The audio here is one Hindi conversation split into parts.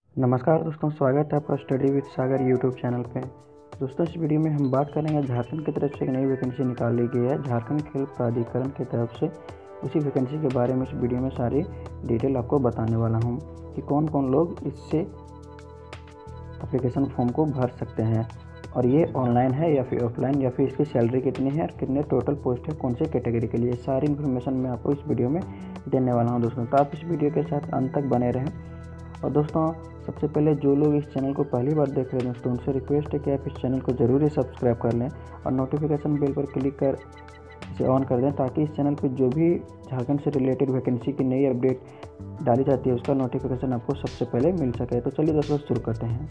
नमस्कार दोस्तों, स्वागत है आपका study with Sagar YouTube channel पे। दोस्तों, इस वीडियो में हम बात करेंगे झारखंड की तरफ से एक नई वैकेंसी निकाली गई है झारखंड खेल प्राधिकरण की तरफ से। उसी वैकेंसी के बारे में इस वीडियो में सारी डिटेल आपको बताने वाला हूँ कि कौन कौन लोग इससे एप्लीकेशन फॉर्म को भर सकते हैं और ये ऑनलाइन है या फिर ऑफलाइन, या फिर इसकी सैलरी कितनी है और कितने टोटल पोस्ट है कौन से कैटेगरी के लिए। सारी इन्फॉर्मेशन मैं आपको इस वीडियो में देने वाला हूँ दोस्तों, तो आप इस वीडियो के साथ अंत तक बने रहें। और दोस्तों, सबसे पहले जो लोग इस चैनल को पहली बार देख रहे हैं दोस्तों, उनसे रिक्वेस्ट है कि आप इस चैनल को ज़रूर सब्सक्राइब कर लें और नोटिफिकेशन बेल पर क्लिक कर इसे ऑन कर दें, ताकि इस चैनल पर जो भी झारखंड से रिलेटेड वैकेंसी की नई अपडेट डाली जाती है उसका नोटिफिकेशन आपको सबसे पहले मिल सके। तो चलिए दोस्तों, शुरू करते हैं।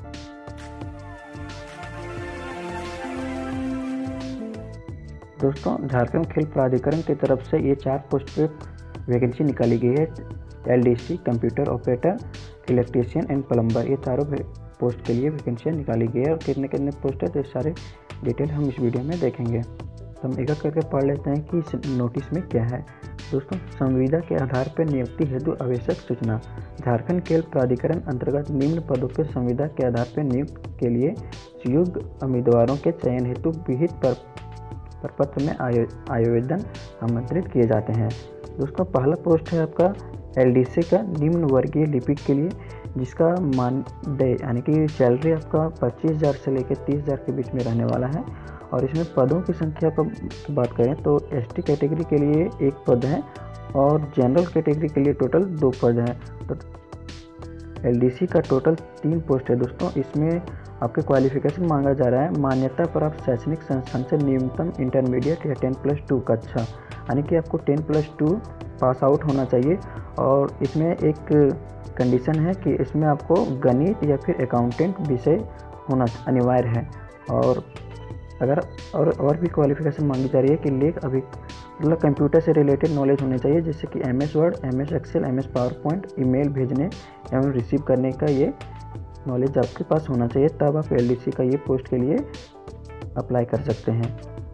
दोस्तों, झारखंड खेल प्राधिकरण की तरफ से ये 4 पोस्ट पे वैकेंसी निकाली गई है। LDC, computer operator, electrician and plumber, ये चारों पोस्ट के लिए वैकेंसियाँ निकाली गई है। और कितने कितने पोस्ट है तो सारे डिटेल हम इस वीडियो में देखेंगे। तो हम एक एक करके पढ़ लेते हैं कि इस नोटिस में क्या है। दोस्तों, संविदा के आधार पर नियुक्ति हेतु आवश्यक सूचना। झारखंड खेल प्राधिकरण अंतर्गत निम्न पदों के संविदा के आधार पर नियुक्ति के लिए योग्य उम्मीदवारों के चयन हेतु विहित प्रपत्र में आवेदन आमंत्रित किए जाते हैं। दोस्तों, पहला पोस्ट है आपका LDC का निम्न वर्गीय लिपिक के लिए, जिसका मानदेय यानी कि सैलरी आपका 25,000 से लेकर 30,000 के बीच में रहने वाला है। और इसमें पदों की संख्या की बात करें तो ST कैटेगरी के लिए 1 पद है और जनरल कैटेगरी के लिए टोटल 2 पद हैं। तो LDC का टोटल 3 पोस्ट है दोस्तों। इसमें आपके क्वालिफिकेशन मांगा जा रहा है मान्यता प्राप्त शैक्षणिक संस्थान से न्यूनतम इंटरमीडिएट या 10+2 कक्षा, यानी कि आपको 10+2 पास आउट होना चाहिए। और इसमें एक कंडीशन है कि इसमें आपको गणित या फिर अकाउंटेंट विषय होना अनिवार्य है। और अगर और भी क्वालिफिकेशन मांगी जा रही है कि मतलब कंप्यूटर से रिलेटेड नॉलेज होनी चाहिए, जैसे कि MS word, MS Excel, MS PowerPoint, email भेजने एवं रिसीव करने का ये नॉलेज आपके पास होना चाहिए, तब आप LDC का ये पोस्ट के लिए अप्लाई कर सकते हैं।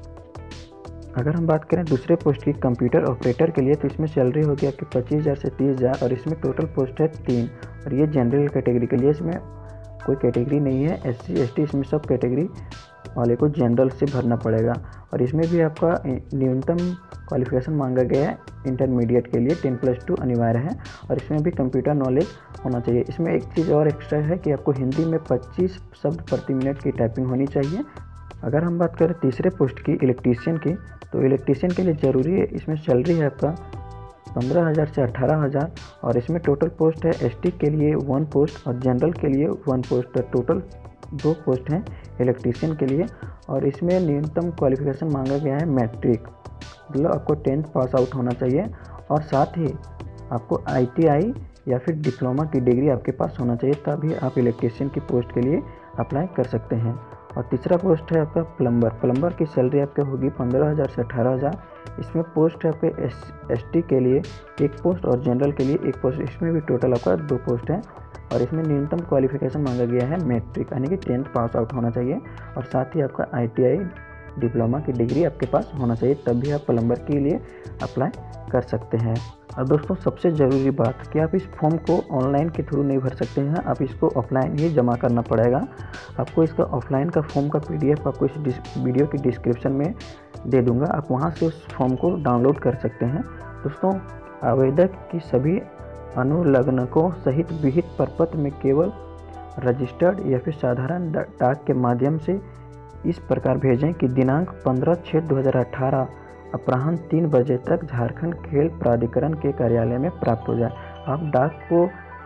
अगर हम बात करें दूसरे पोस्ट की कंप्यूटर ऑपरेटर के लिए, तो इसमें सैलरी होगी आपकी 25,000 से 30,000 और इसमें टोटल पोस्ट है 3। और ये जनरल कैटेगरी के लिए, इसमें कोई कैटेगरी नहीं है SC ST, इसमें सब कैटेगरी वाले को जनरल से भरना पड़ेगा। और इसमें भी आपका न्यूनतम क्वालिफिकेशन मांगा गया है इंटरमीडिएट के लिए 10+2 अनिवार्य है और इसमें भी कंप्यूटर नॉलेज होना चाहिए। इसमें एक चीज़ और एक्स्ट्रा है कि आपको हिंदी में 25 शब्द प्रति मिनट की टाइपिंग होनी चाहिए। अगर हम बात करें तीसरे पोस्ट की इलेक्ट्रीशियन की, तो इलेक्ट्रीशियन के लिए ज़रूरी है, इसमें सैलरी है आपका 15,000 से 18,000 और इसमें टोटल पोस्ट है ST के लिए 1 पोस्ट और जनरल के लिए 1 पोस्ट। टोटल 2 पोस्ट हैं इलेक्ट्रीशियन के लिए। और इसमें न्यूनतम क्वालिफिकेशन मांगा गया है मैट्रिक, मतलब आपको 10th पास आउट होना चाहिए और साथ ही आपको ITI या फिर डिप्लोमा की डिग्री आपके पास होना चाहिए, तभी आप इलेक्ट्रीशियन की पोस्ट के लिए अप्लाई कर सकते हैं। और तीसरा पोस्ट है आपका प्लम्बर की सैलरी आपके होगी 15,000 से 18,000। इसमें पोस्ट है आपके ST के लिए 1 पोस्ट और जनरल के लिए 1 पोस्ट। इसमें भी टोटल आपका 2 पोस्ट है और इसमें न्यूनतम क्वालिफिकेशन मांगा गया है मैट्रिक, यानी कि 10th पास आउट होना चाहिए और साथ ही आपका ITI डिप्लोमा की डिग्री आपके पास होना चाहिए, तब भी आप प्लम्बर के लिए अप्लाई कर सकते हैं। और दोस्तों, सबसे ज़रूरी बात कि आप इस फॉर्म को ऑनलाइन के थ्रू नहीं भर सकते हैं, आप इसको ऑफलाइन ही जमा करना पड़ेगा। आपको इसका ऑफलाइन का फॉर्म का PDF आपको इस वीडियो की डिस्क्रिप्शन में दे दूंगा, आप वहां से उस फॉर्म को डाउनलोड कर सकते हैं। दोस्तों, आवेदक की सभी अनुलग्नकों सहित विहित प्रपत्र में केवल रजिस्टर्ड या फिर साधारण डाक के माध्यम से इस प्रकार भेजें कि दिनांक 15/6/2018 अपराह्न 3 बजे तक झारखंड खेल प्राधिकरण के कार्यालय में प्राप्त हो जाए। आप डाक को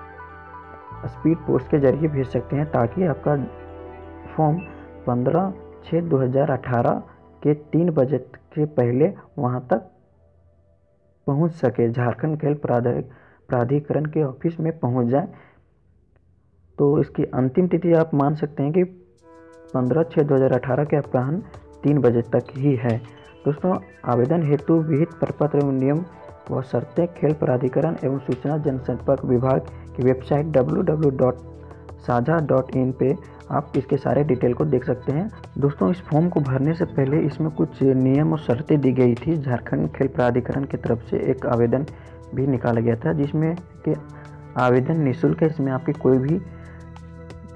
स्पीड पोस्ट के जरिए भेज सकते हैं, ताकि आपका फॉर्म 15/6/2018 के 3 बजे के पहले वहां तक पहुंच सके, झारखंड खेल प्राधिकरण के ऑफिस में पहुंच जाए। तो इसकी अंतिम तिथि आप मान सकते हैं कि 15/6/2018 के अपराह्न 3 बजे तक ही है। दोस्तों, आवेदन हेतु विहित प्रपत्र एवं नियम व शर्तें खेल प्राधिकरण एवं सूचना जनसंपर्क विभाग की वेबसाइट www.saja.in पे आप इसके सारे डिटेल को देख सकते हैं। दोस्तों, इस फॉर्म को भरने से पहले इसमें कुछ नियम और शर्तें दी गई थी। झारखंड खेल प्राधिकरण की तरफ से एक आवेदन भी निकाला गया था, जिसमें कि आवेदन निःशुल्क है, इसमें आपकी कोई भी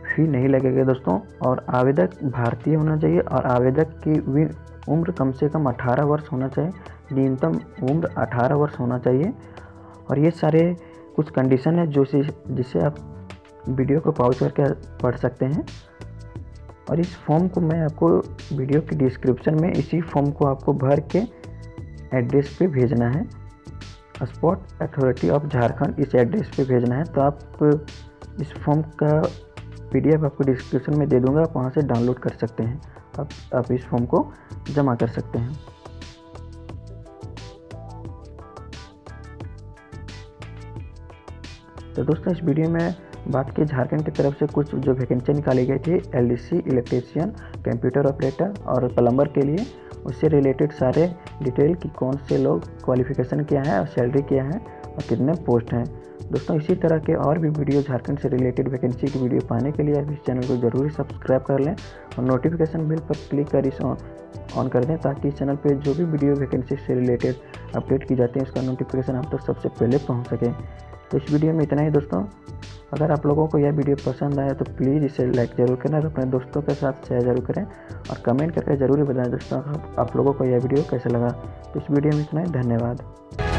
फी नहीं लगेगा दोस्तों। और आवेदक भारतीय होना चाहिए और आवेदक की उम्र कम से कम 18 वर्ष होना चाहिए, न्यूनतम उम्र 18 वर्ष होना चाहिए। और ये सारे कुछ कंडीशन है जिसे आप वीडियो को पॉज करके पढ़ सकते हैं। और इस फॉर्म को मैं आपको वीडियो की डिस्क्रिप्शन में इसी फॉर्म को आपको भर के एड्रेस पे भेजना है, स्पोर्ट्स अथॉरिटी ऑफ झारखंड, इस एड्रेस पे भेजना है। तो आप इस फॉर्म का PDF आपको डिस्क्रिप्शन में दे दूंगा, आप वहाँ से डाउनलोड कर सकते हैं। आप इस फॉर्म को जमा कर सकते हैं। तो दोस्तों इस वीडियो में बात की झारखंड की तरफ से कुछ जो वैकेंसी निकाली गई थी LDC, इलेक्ट्रीशियन, कंप्यूटर ऑपरेटर और प्लम्बर के लिए, उससे रिलेटेड सारे डिटेल कि कौन से लोग क्वालिफिकेशन किया है और सैलरी किया है और कितने पोस्ट हैं। दोस्तों इसी तरह के और भी वीडियो झारखंड से रिलेटेड वैकेंसी की वीडियो पाने के लिए आप इस चैनल को ज़रूर सब्सक्राइब कर लें और नोटिफिकेशन बिल पर क्लिक कर इस ऑन कर दें, ताकि इस चैनल पे जो भी वीडियो वैकेंसी से रिलेटेड अपडेट की जाती है उसका नोटिफिकेशन आप तक सबसे पहले पहुँच सके। तो इस वीडियो में इतना ही दोस्तों। अगर आप लोगों को यह वीडियो पसंद आया तो प्लीज़ इसे लाइक ज़रूर करें और अपने दोस्तों के साथ शेयर ज़रूर करें और कमेंट करके ज़रूर बताएं दोस्तों आप लोगों को यह वीडियो कैसा लगा। तो इस वीडियो में इतना ही, धन्यवाद।